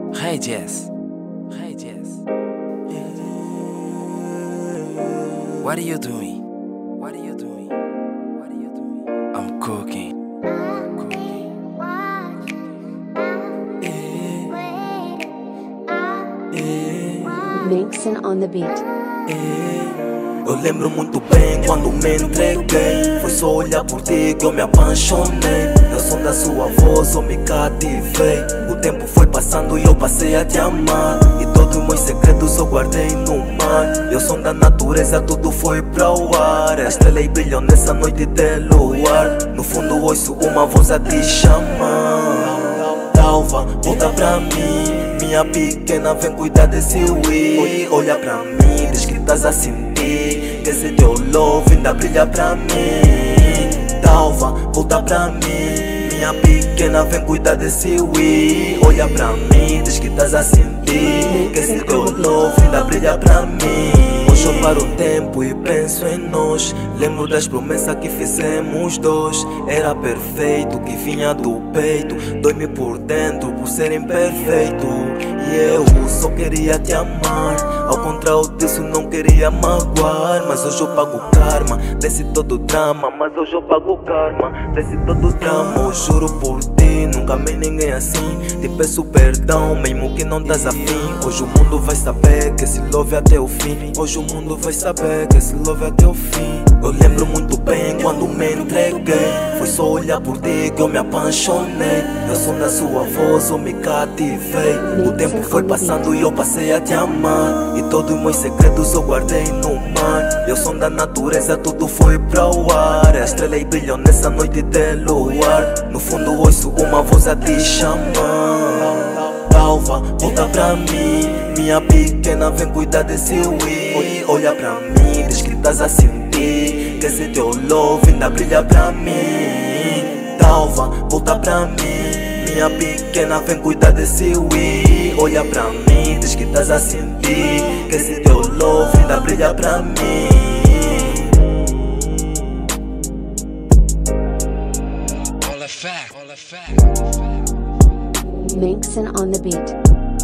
Hey Jess. Hey Jess. What are you doing? What are you doing? What are you doing? I'm cooking. Mixin on the beat. Eu lembro muito bem quando me entreguei. Foi só olhar por ti que eu me apaixonei. Eu som da sua voz, eu me cativei. O tempo foi passando e eu passei a te amar. E todos os meus segredos eu guardei no mar. Eu som da natureza, tudo foi pra o ar. A estrela e brilhou nessa noite de luar. No fundo ouço uma voz a te chamar. Dalva, volta pra mim. Minha pequena, vem cuidar desse Wii. Olha pra mim, diz que estás a sentir que esse teu love ainda brilha pra mim. Dalva, volta pra mim. Minha pequena, vem cuidar desse Wii. Olha pra mim, diz que estás a sentir que esse teu love ainda brilha pra mim. Hoje eu paro o tempo e penso em nós. Lembro das promessas que fizemos dois. Era perfeito, que vinha do peito. Dói-me por dentro por ser imperfeito. E eu só queria te amar. Ao contrário disso não queria magoar. Mas hoje eu pago karma desse todo drama. Mas hoje eu pago karma desse todo drama. Eu juro por ti, nunca amei ninguém assim. Te peço perdão, mesmo que não estás afim. Hoje o mundo vai saber que esse love é até o fim. Hoje o mundo vai saber que esse love é até o fim. Eu lembro muito bem quando me entreguei. Foi só olhar por ti que eu me apaixonei. Eu som da sua voz, eu me cativei. O tempo foi passando e eu passei a te amar. E todos os meus segredos eu guardei no mar. Eu som da natureza, tudo foi pra o ar. A estrela e brilhou nessa noite de luar. No fundo ouço uma voz a te chamar. Dalva, volta pra mim. Minha pequena, vem cuidar desse Wii. Olha pra mim, diz que estás a sentir que esse teu love ainda brilha pra mim. Dalva, volta pra mim. Minha pequena, vem cuidar desse Wii. Olha pra mim, diz que estás a sentir que esse teu love ainda brilha pra mim. All a fact. Mixin on the beat.